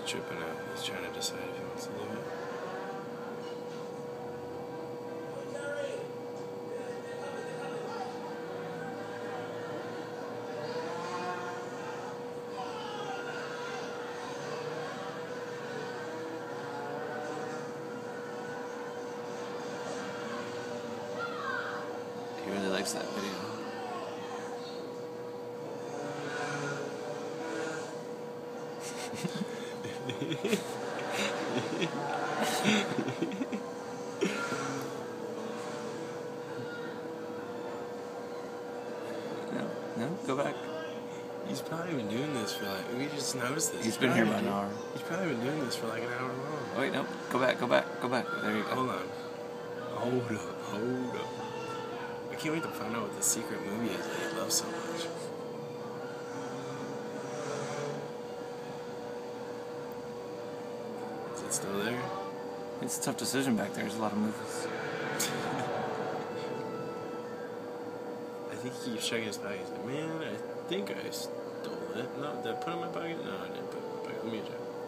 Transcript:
tripping out. He's trying to decide if he wants to do it. He really likes that video. No, go back. He's probably been doing this for like, we just noticed this. He's been here about an hour. He's probably been doing this for like an hour long. Oh, wait, no, go back. There you go. Hold on. Hold up. I can't wait to find out what the secret movie is that he loves so much. Is it still there? It's a tough decision back there. There's a lot of movies. I think he keeps checking his pocket. He's like, man, I think I stole it. No, did I put it in my pocket? No, I didn't put it in my pocket. Let me check.